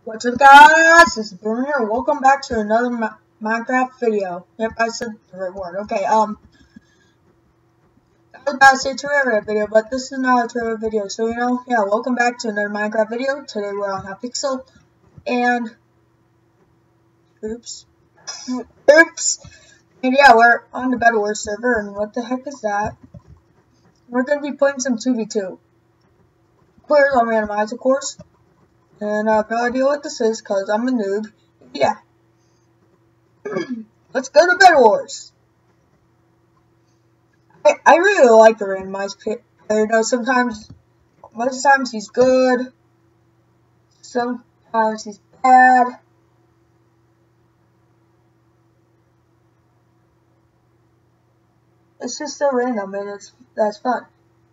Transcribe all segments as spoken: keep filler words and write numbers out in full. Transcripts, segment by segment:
What's up, guys? This is Boomer here. Welcome back to another Mi Minecraft video. Yep, I said the right word. Okay, um, I was about to say Terraria video, but this is not a Terraria video. So, you know, yeah, welcome back to another Minecraft video. Today we're on Hypixel, and, oops, oops, and yeah, we're on the Bed Wars server, and what the heck is that? We're going to be playing some two v two. Players on randomized, of course. And I have no idea what this is, because I'm a noob. Yeah. Let's go to Bed Wars. I, I really like the randomized player, though. Sometimes, most of the times he's good. Sometimes he's bad. It's just so random, and it's that's fun.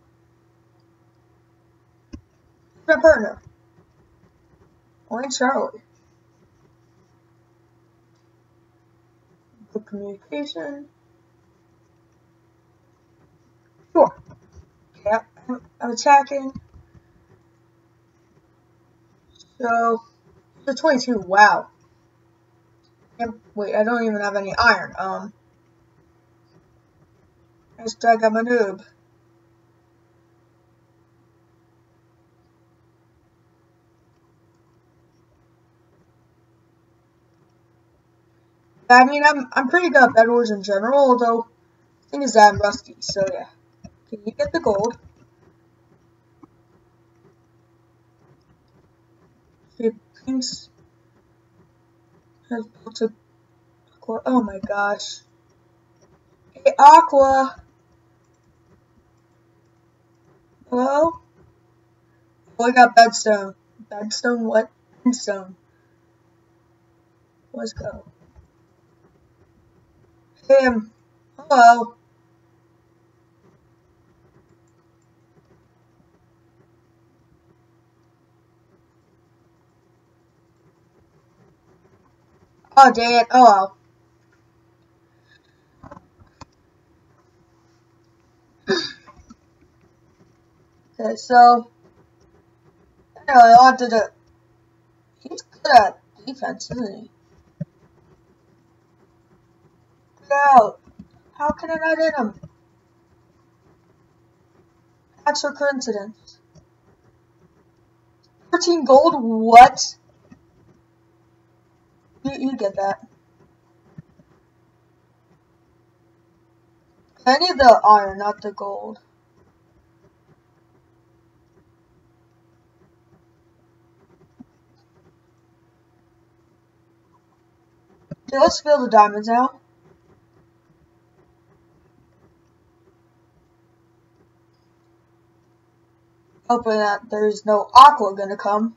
My partner, Wayne Charlie. Good communication. Sure. Yeah, I'm, I'm attacking. So, the twenty-two. Wow. Yep, wait, I don't even have any iron. Um, let's drag up a noob. I mean, I'm I'm pretty good at Bed Wars in general, although the thing is that I'm rusty. So yeah. Can you get the gold? The pinks has built a aqua. Oh my gosh. Hey, Aqua. Hello? Oh, I got bedstone. Bedstone? What? Bedstone. Let's go. Him. Hello. Oh, dang it. Oh, well. Okay, so. Anyway, I wanted to. He's good at defense, isn't he? Get out. How can I not hit him? That's a coincidence. thirteen gold? What? You, you get that. I need the iron, not the gold. Okay, let's fill the diamonds now. Hoping that there's no aqua gonna come.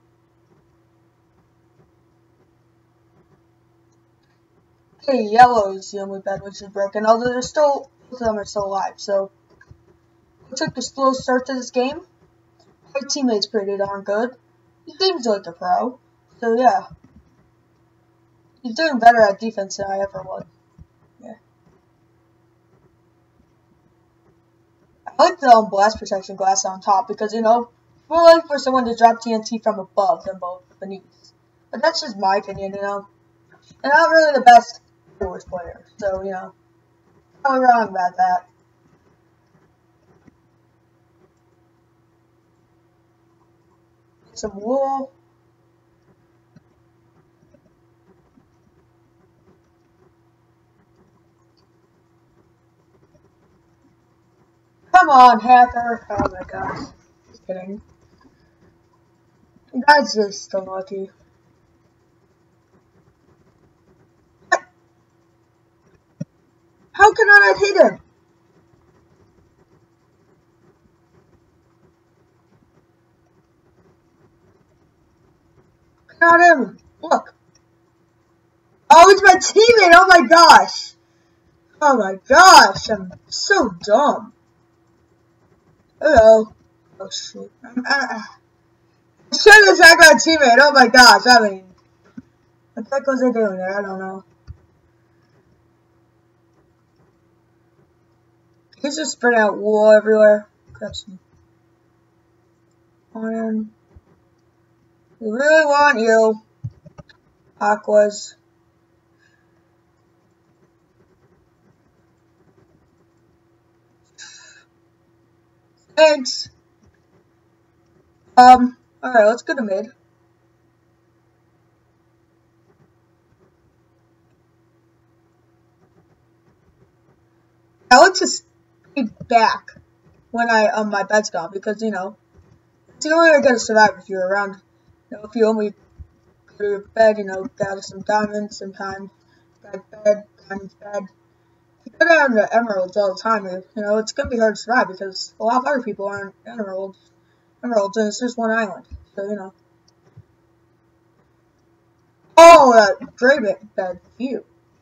Okay, yellow is the only bed which is broken, although they're still, both of them are still alive, so. I took the slow start to this game. My teammate's pretty darn good. He seems like a pro, so yeah. He's doing better at defense than I ever would. Yeah. I like the um, blast protection glass on top because, you know, it's more likely for someone to drop T N T from above than both beneath. But that's just my opinion, you know. And I'm not really the best Bed Wars player, so, you know. I'm wrong about that. Some wool. Come on, hacker. Oh my gosh. Just kidding. That's just unlucky. How can I not hit him? Not him. Look. Oh, it's my teammate. Oh my gosh. Oh my gosh. I'm so dumb. Hello. Oh shoot. I'm, uh, I should have attacked my teammate. Oh my gosh. I mean, what the heck was I doing there? I don't know. He's just spreading out wool everywhere. Grab some iron. We really want you, Aquas. Thanks. Um, alright, let's go to mid. I like to stay back when I um my bed's gone because you know it's the only way you're gonna survive if you're around. You know, if you only go to your bed, you know, gather some diamonds, sometimes bed, bed, diamonds, bed. If you go down to emeralds all the time, you, you know, it's gonna be hard to survive because a lot of other people aren't emeralds. Emeralds, and it's just one island, so you know. Oh, uh, great bed view.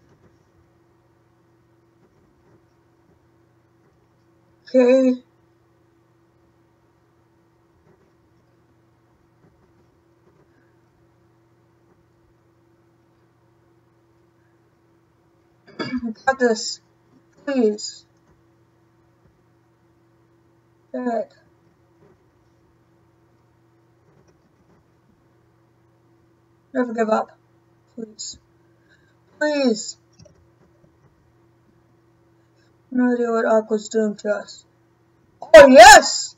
Okay. Got this. Please. Bed. Never give up. Please. Please. No idea what Aqua's doing to us. Oh, yes!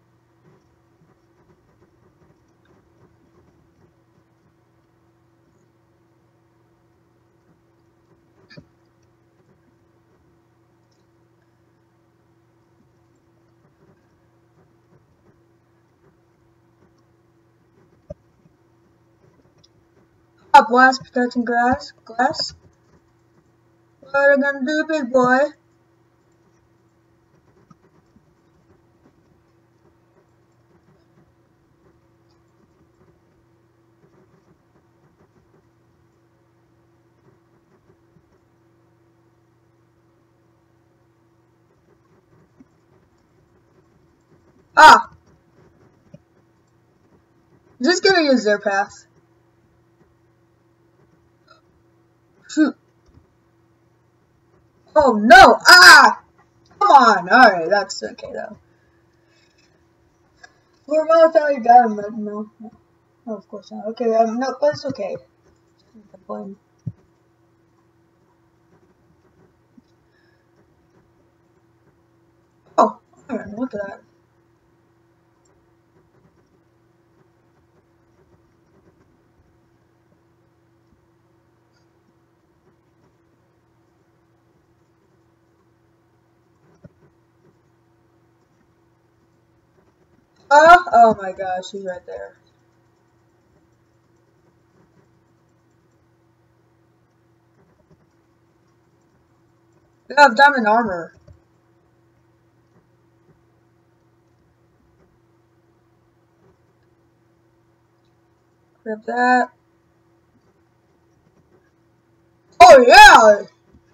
Up, blast, protecting grass. Glass. What are you gonna do, big boy? Ah! I'm just gonna use their path. Shoot. Oh no! Ah! Come on! Alright, that's okay though. We're well without you got him, but no. No, no, of course not. Okay, um, no, but it's okay. Complain. Oh, iron, look at that. Oh, oh my gosh, he's right there. You have diamond armor. Grab that. Oh yeah!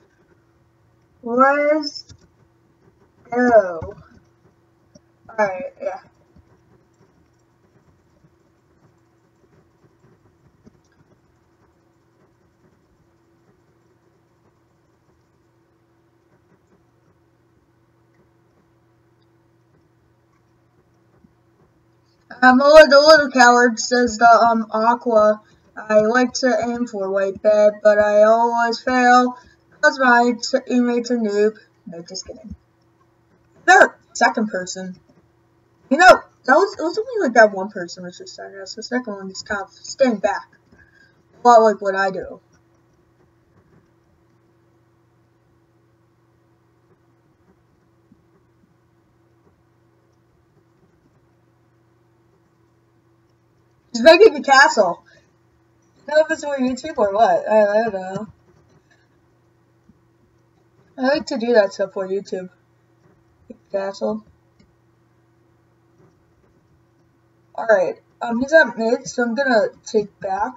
Let's go. Alright, yeah. I'm a little, little coward, says the um Aqua. I like to aim for white bed, but I always fail because my teammate's a noob. No, just kidding. Third, second person. You know, that was it was only like that one person was just starting us. The second one is kind of staying back. A lot like what I do. He's making a castle. I don't know if it's for YouTube or what. I, I don't know. I like to do that stuff for YouTube. Castle. Alright, um, he's at mid, so I'm gonna take back.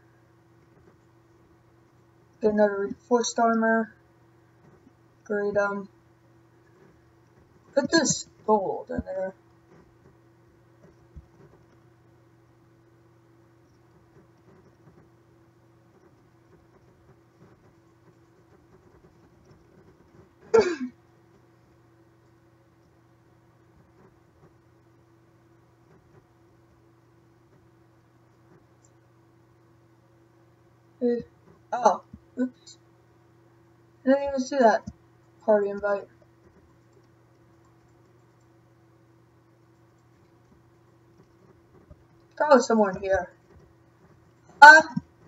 Get another reinforced armor. Great, um, put this gold in there. Hey. Oh, oops. I didn't even see that party invite. Probably someone here. Uh,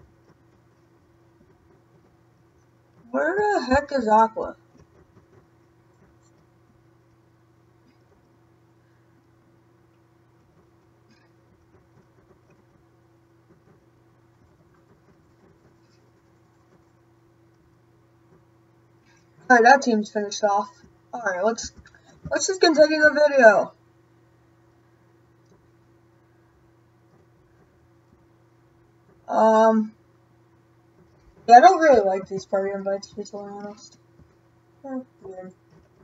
where the heck is Aqua? Alright, that team's finished off. Alright, let's let's just continue the video. Um Yeah, I don't really like these party invites, to be totally honest. They're weird.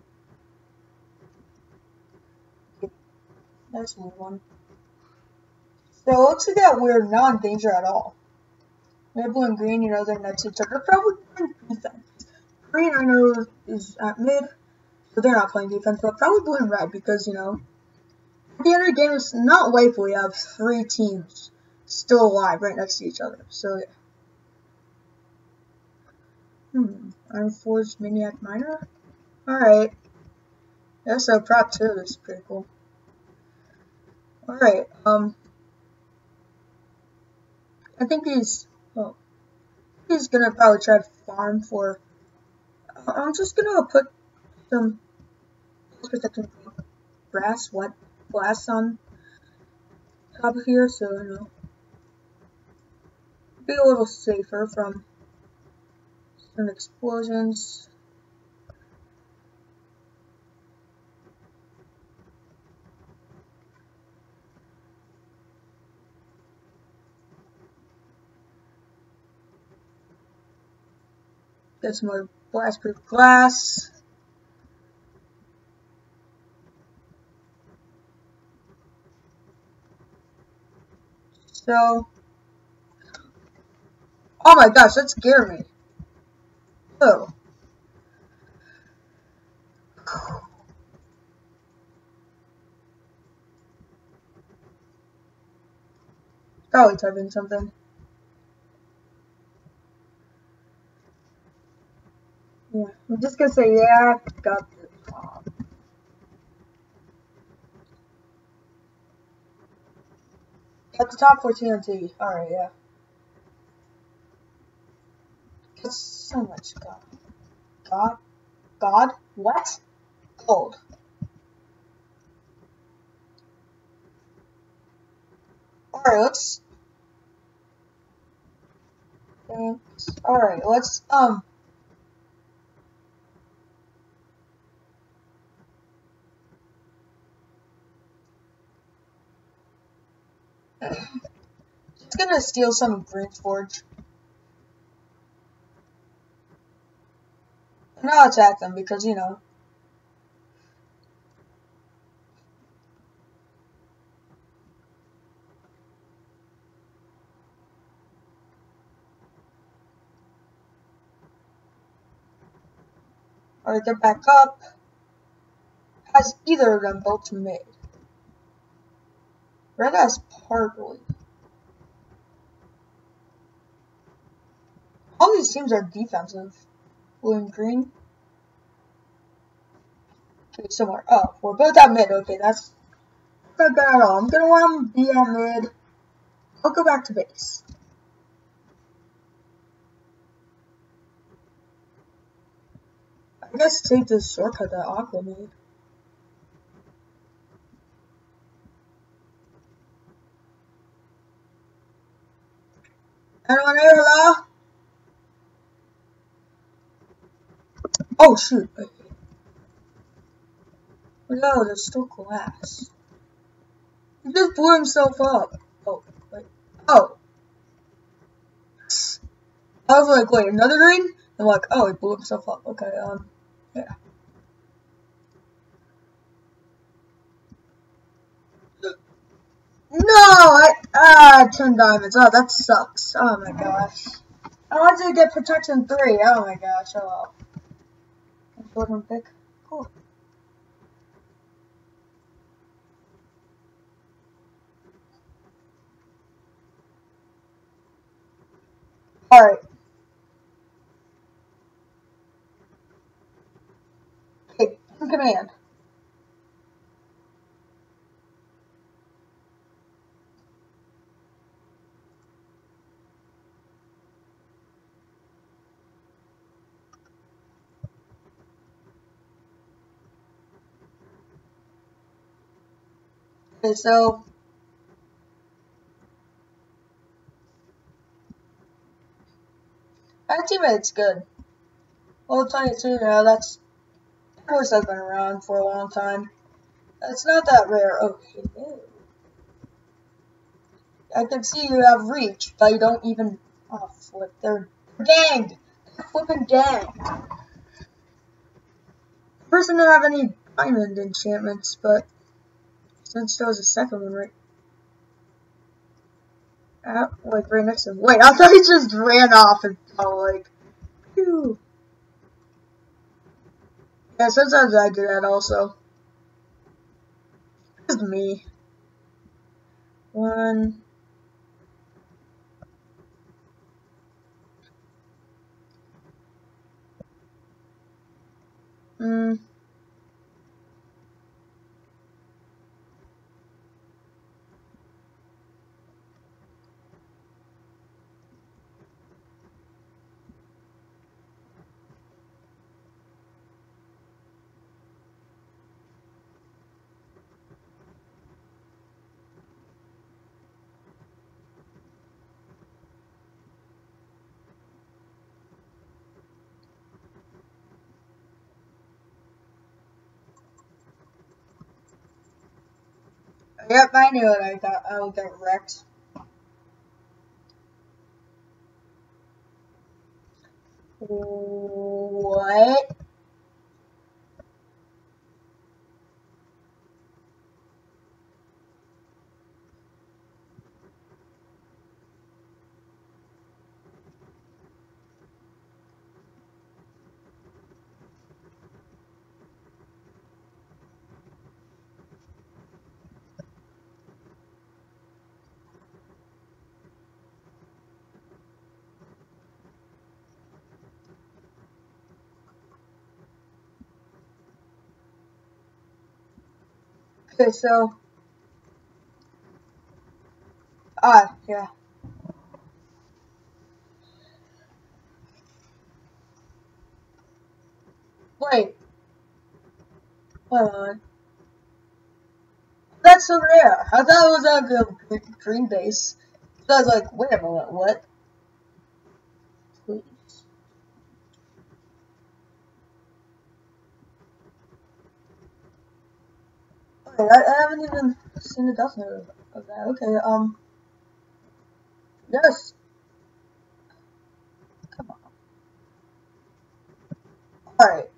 That's a weird one. So it looks like that we're not in danger at all. Red, blue, and green, you know, they're next to each other. They're probably playing defense. Green, I know, is at mid, so they're not playing defense, but probably blue and red because, you know, at the end of the game, it's not likely you have three teams still alive right next to each other. So, yeah. Hmm. Iron Forge Maniac Miner? Alright. Yeah, so prop two, this is pretty cool. Alright, um. I think he's. Oh. He's gonna probably try to farm for. Uh, I'm just gonna put some protection brass, what? Glass on top of here, so you know. Be a little safer from some explosions. Get some more blast-proof glass. So, oh my gosh, that scared me. Oh. Probably typing something. Yeah, I'm just gonna say, yeah, got the top. Got the top for T N T. Alright, yeah. That's so much God. God? God? What? Gold. Alright, let's. Alright, let's, um. Just gonna steal some of Green's Forge. And I'll attack them because, you know. Alright, get back up. Has either of them both mid. Red has partly. All these teams are defensive. Blue and green. Okay, somewhere. Oh, we're both at mid. Okay, that's not good at all. I'm gonna want them to be at mid. I'll go back to base. I guess take this shortcut that Aqua made. Anyone here, hello? Oh shoot. Okay. No, there's still glass. He just blew himself up. Oh, wait. Oh. I was like, wait, another green? I'm like, oh, he blew himself up. Okay, um, yeah. No, I, ah, ten diamonds. Oh, that sucks. Oh my gosh. I wanted to get protection three. Oh my gosh. Oh well. Golden pick. Cool. Alright. Okay, in command. Okay, so our teammate's good. Well, twenty-two now, that's a horse I've been around for a long time. It's not that rare. Okay, no. I can see you have reach, but you don't even. Oh, flip. They're ganged! They're flipping ganged! The person didn't have any diamond enchantments, but since there was a second one right. Uh, like right next to him. Wait, I thought he just ran off and fell, like. Phew. Yeah, sometimes I do that also. Just me. One. Hmm. Yep, I knew it. I got. I would get wrecked. What? Okay, so. Ah, yeah. Wait. Hold on. That's so rare. I thought it was like a green base. So I was like, wait a minute, what? Please. Okay, I, I haven't even seen the death note of that. Okay, um. Yes. Come on. Alright.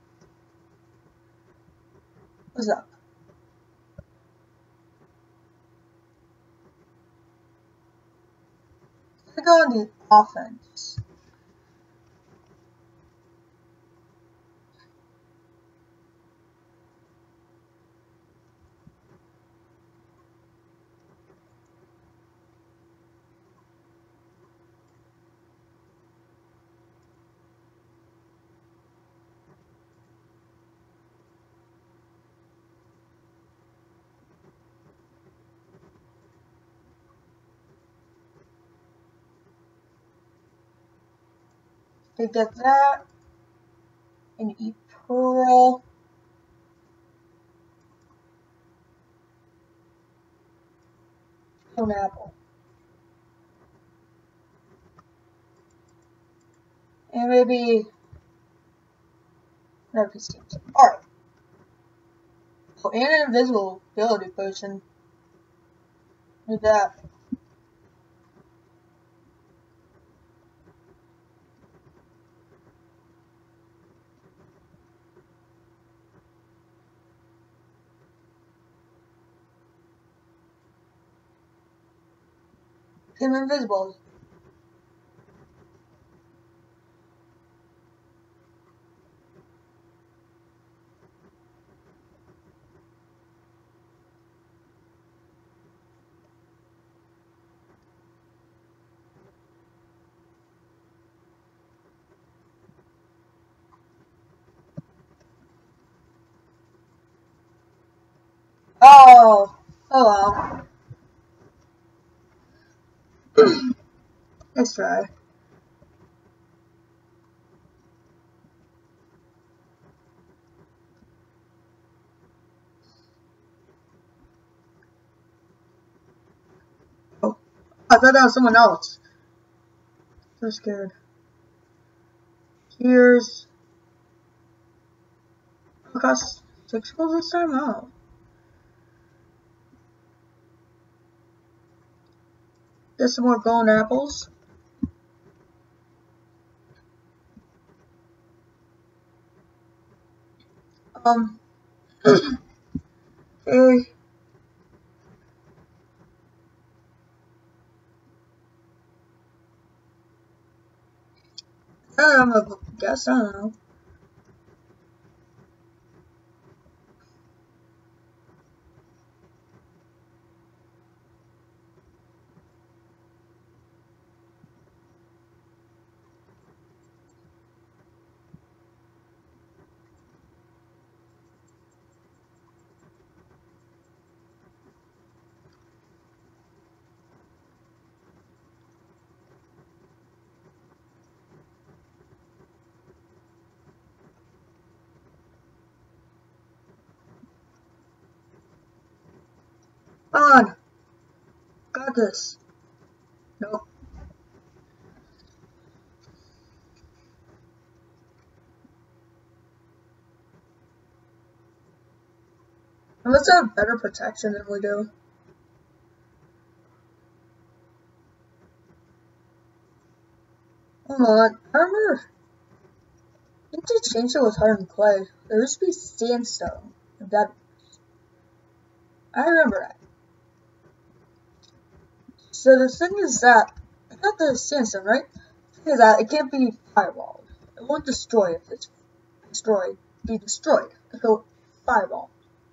What's up? Let's go on the offense. They get that. And eat pearl. An apple. And maybe another piece of candy. Alright. Oh, and an invisible ability potion. Need that. I'm invisible. Oh, hello. Let's try. Oh, I thought that was someone else. So scared. Here's. Oh, cost six gold this time? Oh. Get some more golden apples. Um. Hey. I'm a guess, I don't know. On! Got this. Nope. Let's have better protection than we do. Hold on. I remember. I think they changed it with hardened clay. There used to be sandstone. That. I remember that. So the thing is that. I got the sandstone, right? The thing is that it can't be fireballed. It won't destroy if it's destroyed. Be destroyed. So, fireball.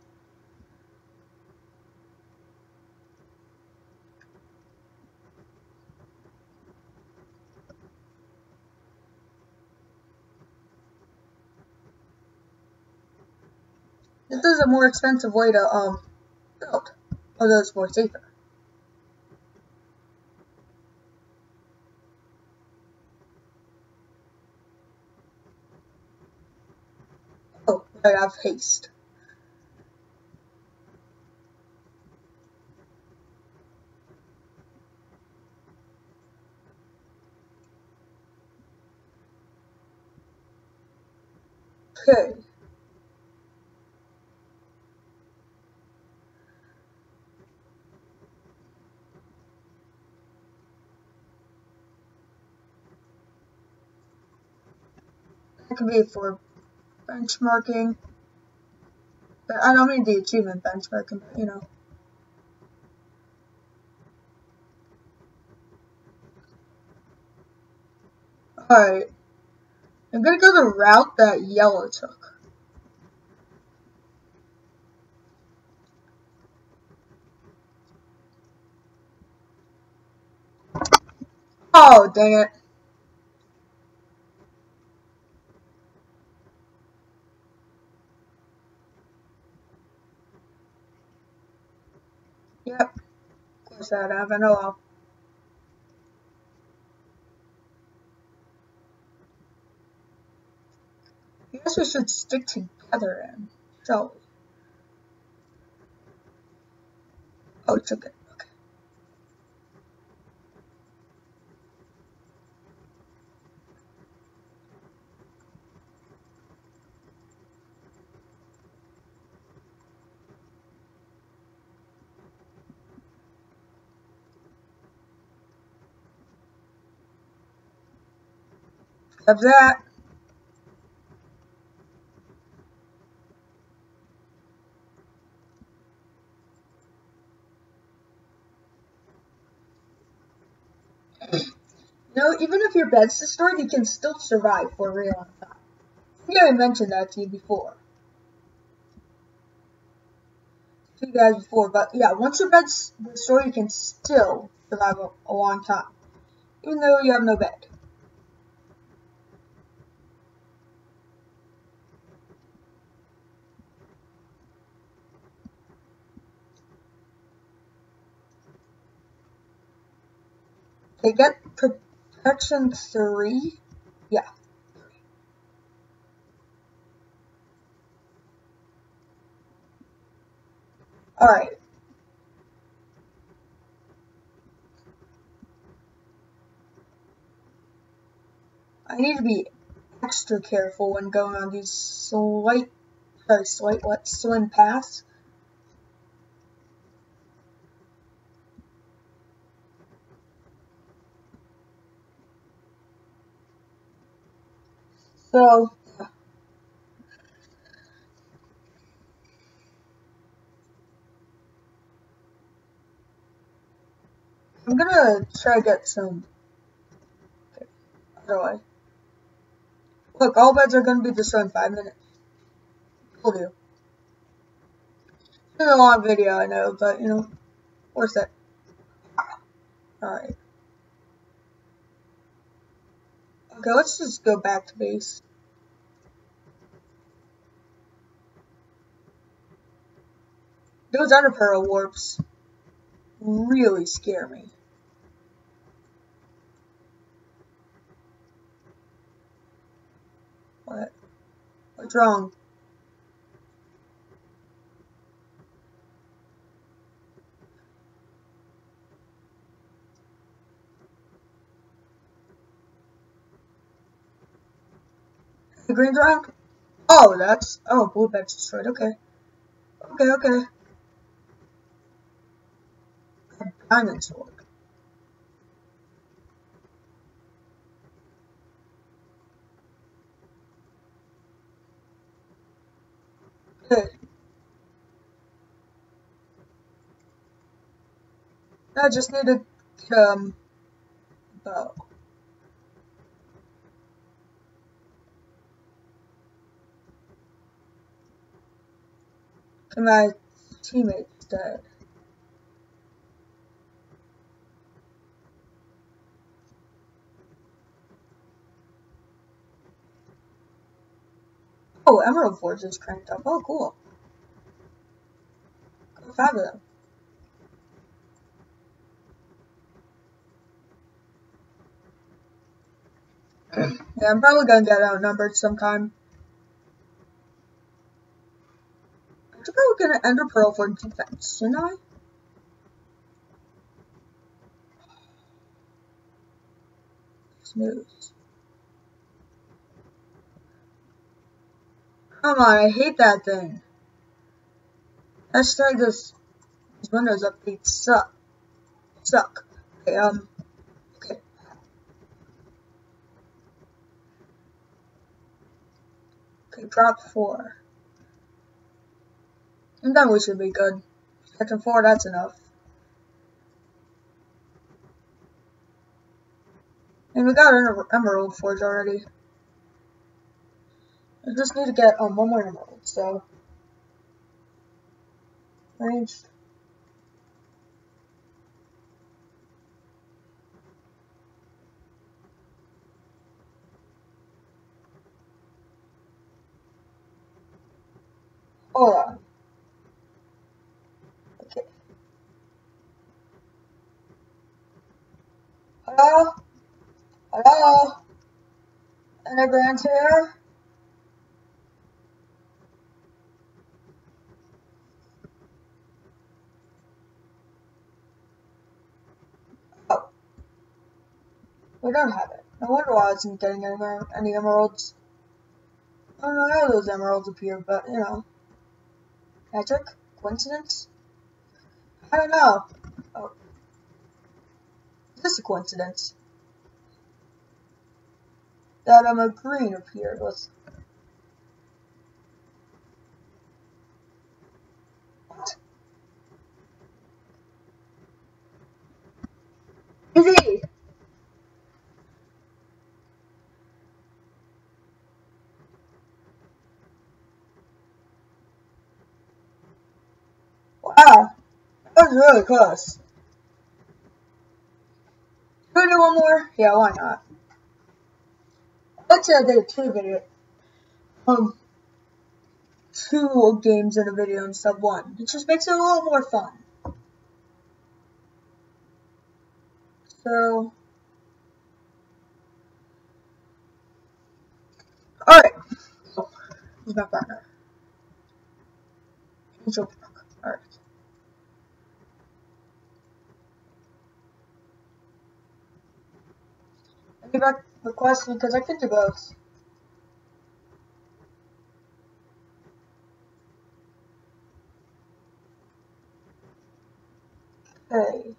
This is a more expensive way to um build, although it's more safer. Oh, I have haste. Okay. That could be for benchmarking. But I don't mean the achievement benchmarking, but you know. Alright. I'm gonna go the route that yellow took. Oh, dang it. Yep. Of course I have. I know I'll. I guess we should stick together in. So. Oh, it took it. Okay. Have that. You know, even if your bed's destroyed, you can still survive for a really long time. I think I mentioned that to you before. To you guys before, but yeah, once your bed's destroyed, you can still survive a, a long time. Even though you have no bed. Okay, get protection three. Yeah. Alright. I need to be extra careful when going on these slight, sorry, slight what, slim paths. So, I'm gonna try to get some, okay, how do I? Look, all beds are gonna be destroyed in five minutes. Will do. It's been a long video, I know, but, you know, worth it. Alright. Okay, let's just go back to base. Those Ender Pearl warps really scare me. What? What's wrong? The green's wrong? Oh, that's, oh, blue bed's destroyed, okay. Okay, okay. A diamond sword. Okay. I just need to get, um, bow. And my teammate's dead. Oh, Emerald Forge is cranked up. Oh, cool. Got five of them. Yeah, I'm probably gonna get outnumbered sometime. I think I was gonna Ender Pearl for defense, shouldn't I? Smooth. Come on, I hate that thing. Hashtag this, these Windows updates suck. Suck. Okay, um, okay. Okay, drop four. And then we should be good. Protection four, that's enough. And we got an Emerald Forge already. I just need to get um, one more emerald, so. Ranged. Hold on. Okay. Hello? Hello? Any brands here? Oh. We don't have it. No wonder why I wasn't getting any, any emeralds. I don't know how those emeralds appear, but, you know. Magic? Coincidence? I don't know. Oh. Is this a coincidence? That um, a green appeared. Let's... What? Easy! Wow. That was really close. Can we do one more? Yeah, why not? Let's say I did a two video. Um, two games in a video instead of one. It just makes it a little more fun. So, Who's my partner? Angel Brook. Alright. Any back requests because I could do both. Okay.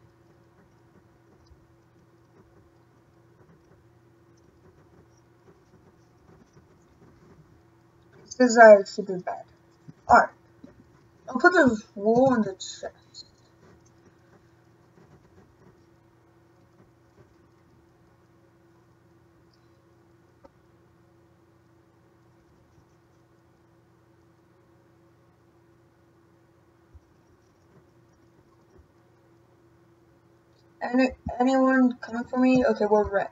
This is actually pretty bad. Alright. I'll put this wool in the chest. Any anyone coming for me? Okay, we're red.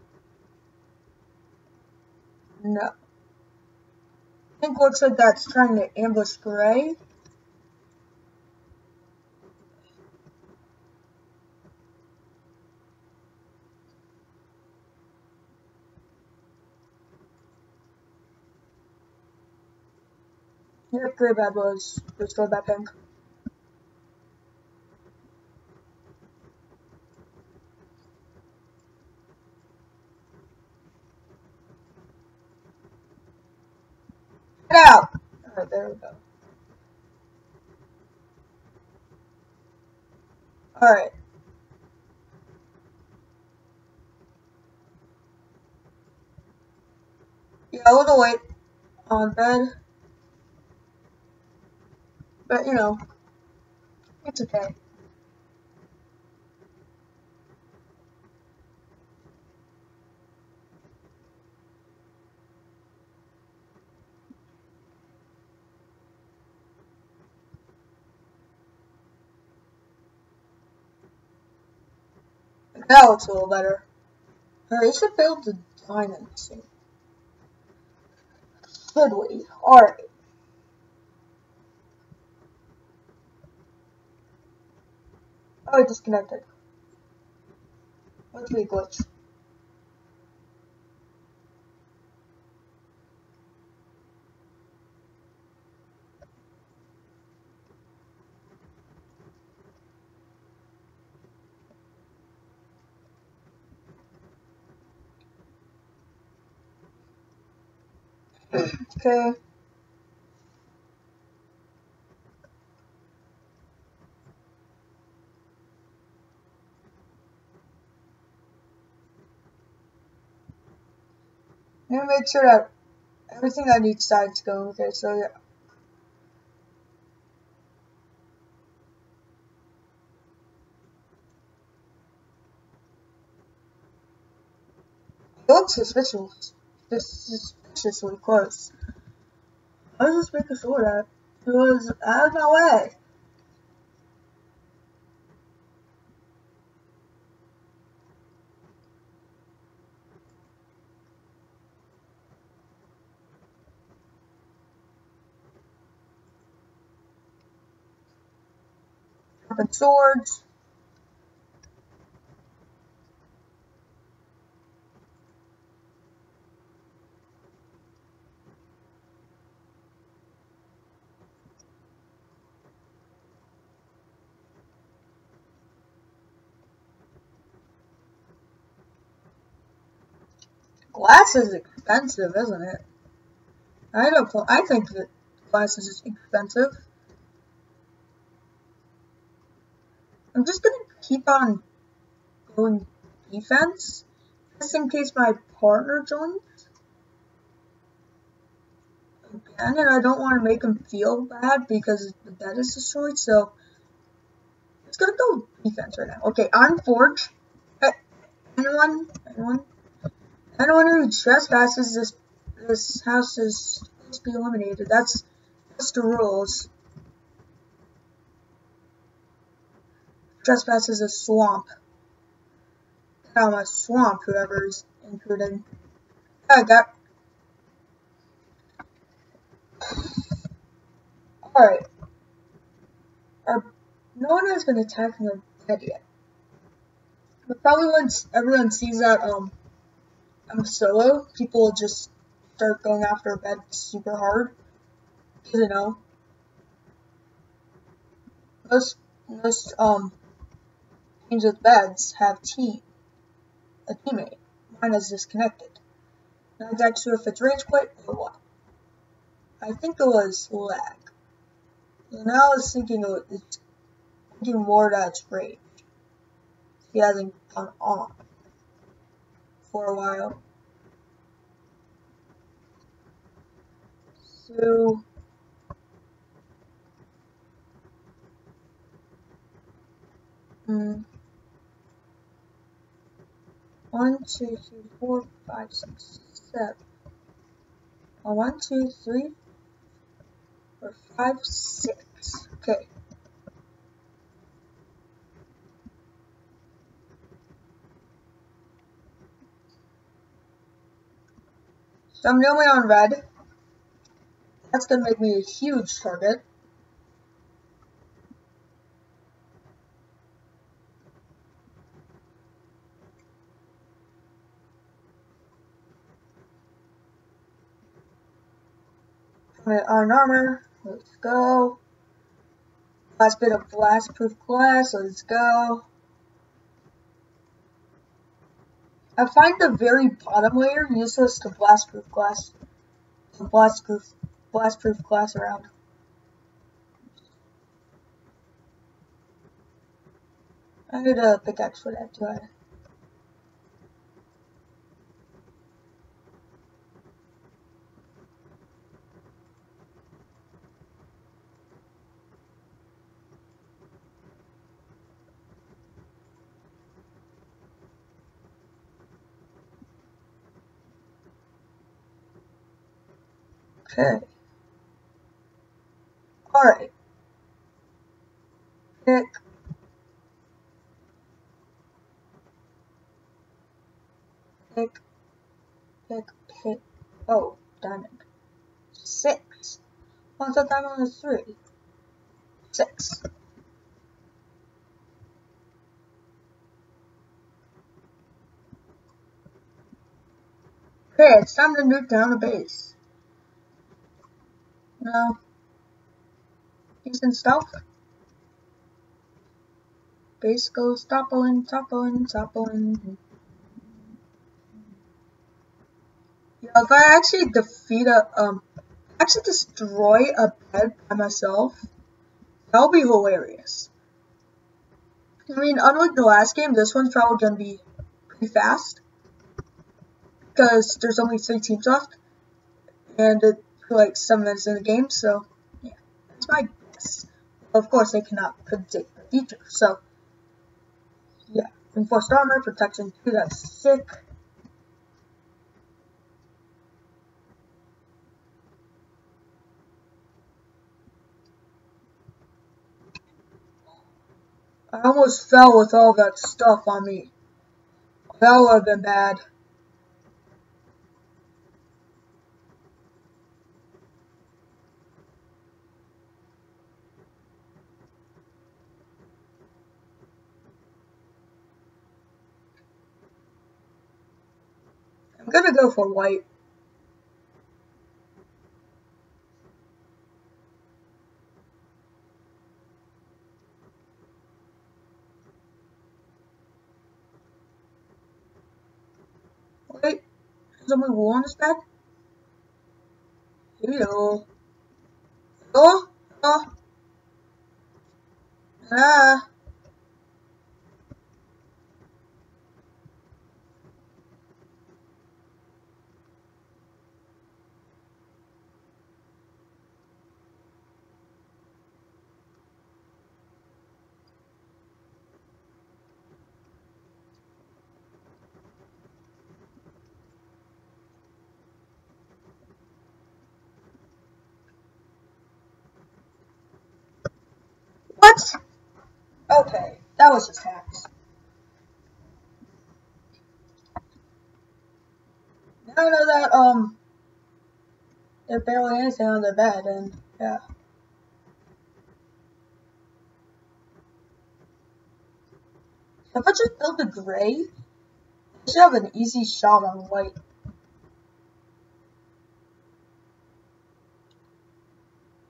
No. I think looks like that's trying to ambush gray. Yep, gray bad boys. Let's go back pink. Get out! Alright, there we go. Alright. Yeah, a little late on bed. But, you know, it's okay. That looks a little better. Alright, we should build the diamond soon. Should we? Alright. Oh, it disconnected. Let's be a glitch. Okay. I'm gonna make sure that everything on each side's going okay, so yeah. It looks suspicious. Suspiciously close. I was just making sure that it was out of my way. Sharpened swords. Glass is expensive, isn't it? I don't. I think that glass is expensive. I'm just gonna keep on going defense, just in case my partner joins again, and I don't want to make him feel bad because the bed is destroyed. So it's gonna go defense right now. Okay, I'm Forge. Anyone? Anyone? Anyone who trespasses this this house is supposed to be eliminated. That's that's the rules. Trespass is a swamp. Get out of my swamp, whoever's intruding. I got. Alright. Our, no one has been attacking the bed yet. But probably once everyone sees that um I'm solo, people will just start going after a bed super hard. You know, most most um teams with beds have team a teammate. Mine is disconnected. Not exactly sure if it's rage quit or what. I think it was lag. And now I was thinking it was it's thinking more that it's rage. He hasn't gone on for a while. So mm, one, two, three, four, five, six, seven. Uh, one, two, three, four, five, six. Okay. So I'm normally on red. That's gonna make me a huge target. I'm at iron armor. Let's go. Last bit of blast proof glass. Let's go. I find the very bottom layer useless to blast proof glass. Blast proof, blast proof glass around. I need a pickaxe for that too. Okay. Alright. Pick. Pick. Pick. Pick. Oh, diamond. Six. Oh, I thought diamond was three. Six. Okay, it's time to nuke down a base. No. Decent stuff. Base goes toppling, toppling, toppling. Yeah, if I actually defeat a, um, actually destroy a bed by myself, that'll be hilarious. I mean, unlike the last game, this one's probably gonna be pretty fast. Because there's only three teams left. And it's like seven minutes in the game, so, yeah. That's my guess. Of course, they cannot predict the future, so, yeah. Enforced armor, protection two, that's sick. I almost fell with all that stuff on me. That would have been bad. I'm gonna go for white. Wait, there's only wool on this bed? Hello. Oh, oh. Ah. What? Okay, that was just hacks. Now I know that, um, there's barely anything on their bed, and, yeah. If I just build a gray, I should have an easy shot on white.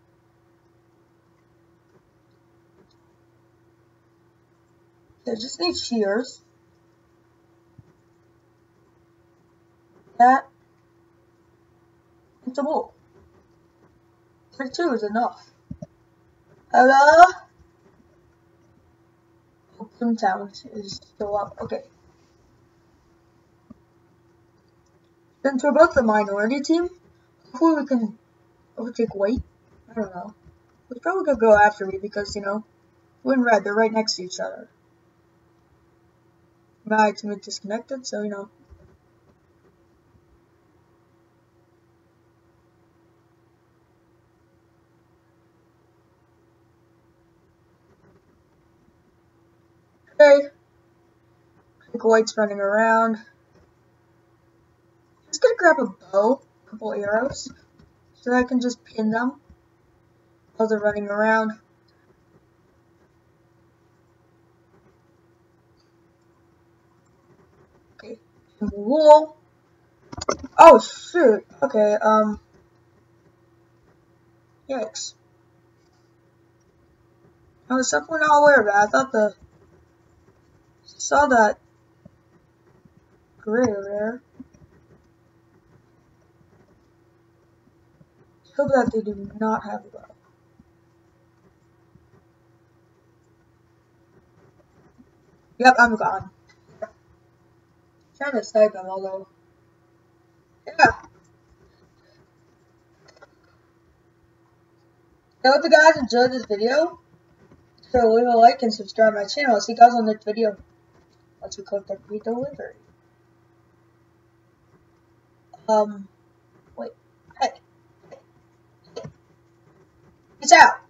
They just need shears. That. It's a wool. thirty-two is enough. Hello? Open Town is still up. Okay. Since we're both the minority team, hopefully we can overtake white. I don't know. He's probably gonna go after me because, you know, blue and red, they're right next to each other. My team is disconnected, so, you know. Okay. I think white's running around. I'm just gonna grab a bow, a couple arrows, so that I can just pin them while they're running around. Okay, wool. Oh shoot. Okay. Um. Yikes. I was definitely not aware of that. I thought the saw that gray over there. Hope that they do not have a bow. Yep, I'm gone. Trying to snipe him, although. Yeah. I hope you guys enjoyed this video. So leave a like and subscribe to my channel. I'll see you guys on the next video. Once we click the delivery. Um, wait. Hey. Peace out.